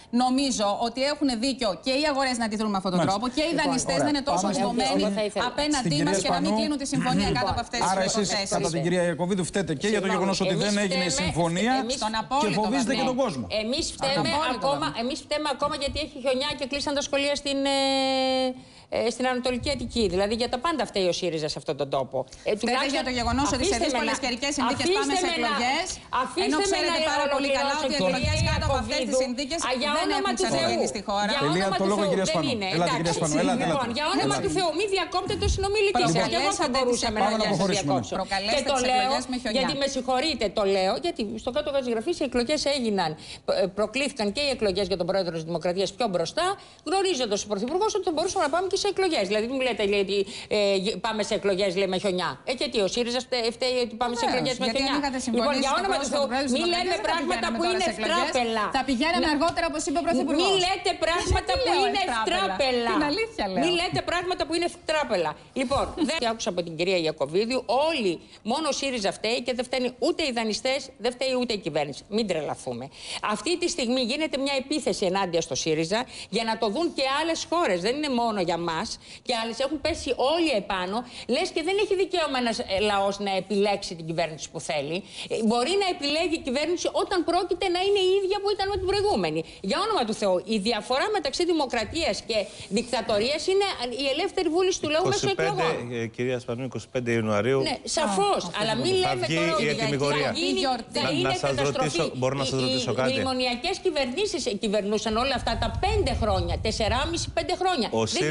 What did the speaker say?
νομίζω ότι έχουν δίκιο και οι αγορές να αντιδρούν με αυτόν τον τρόπο και οι δανειστές να είναι τόσο σβωμένοι απέναντί μας και να μην κλείνουν τη συμφωνία κάτω από αυτές τις προϋποθέσεις. Άρα, εσείς κατά την κυρία Ιακωβίδου φταίτε και για το γεγονός ότι δεν έγινε η συμφωνία και φοβίζετε και τον κόσμο. Εμείς φταίμε ακόμα γιατί έχει χιονιά και κλείσαν τα σχολεία στην Ανατολική Αττική. Δηλαδή για τα πάντα φταίει ο ΣΥΡΙΖΑ σε αυτόν τον τόπο. Φταίτε για το γεγονός ότι σε δύσκολες καιρικές συνθήκες πάμε σε εκλογές. Ενώ ξέρετε πάρα πολύ καλά ότι οι εκλογές κάτω από αυτές τις συνθήκες δεν έχουν ξαναγίνει στη χώρα. Τελεία το λόγο, κυρία Σπανού. Λοιπόν, για όνομα του Θεού, μην διακόπτετε το συνομιλητή σας. Και εγώ θα μπορούσαμε να διακόψω. Και το λέω, γιατί με συγχωρείτε, το λέω, γιατί στο κάτω-κάτω της γραφής οι εκλογές έγιναν. Προκλήθηκαν και οι εκλογές για τον πρόεδρο της Δημοκρατίας πιο μπροστά, γνωρίζοντας ο Πρωθυπουργός ότι θα μπορούσαμε να πάμε και σε εκλογές. Δηλαδή, μην λέτε ότι πάμε σε εκλογές με χιονιά. Και τι, ο ΣΥΡΙΖΑ φταίει ότι πάμε σε εκλογές με χιονιά. Λοιπόν, για όνομα του Θεού, μην λέτε πράγματα που είναι ευτράπελα. Θα πηγαίναμε αργότερα, όπως είπε ο Πρωθυπουργός. Μην λέτε πράγματα που είναι ευτράπελα. Την αλήθεια λέω. Μην λέτε πράγματα που είναι ευτράπελα. Λοιπόν, δεν άκουσα από την κυρία Ιακωβίδου, όλοι μόνο ο ΣΥΡΙΖΑ φταίει και δεν φταίνουν ούτε οι δανειστές, δεν φταίει ούτε η κυβέρνηση. Μην τρελαθούμε. Αυτή τη στιγμή γίνεται μια επίθεση ενάντια στο ΣΥΡΙΖΑ για να το δουν και άλλες χώρες. Δεν είναι μόνο για μας. Και άλλες έχουν πέσει όλοι επάνω. Λες και δεν έχει δικαίωμα ένας λαός να επιλέξει την κυβέρνηση που θέλει. Μπορεί να επιλέγει η κυβέρνηση όταν πρόκειται να είναι η ίδια που ήταν με την προηγούμενη. Για όνομα του Θεού, η διαφορά μεταξύ δημοκρατίας και δικτατορίας είναι η ελεύθερη βούληση του λαού μέσω εκλογών. Κυρία Σπανού, 25 Ιανουαρίου. Ναι, σαφώς. Αλλά μην λέμε τώρα ότι θα είναι καταστροφή. Μπορώ να σας ρωτήσω κάτι. Οι μνημονιακές κυβερνήσεις κυβερνούσαν όλα αυτά τα 5 χρόνια, 4,5-5 χρόνια.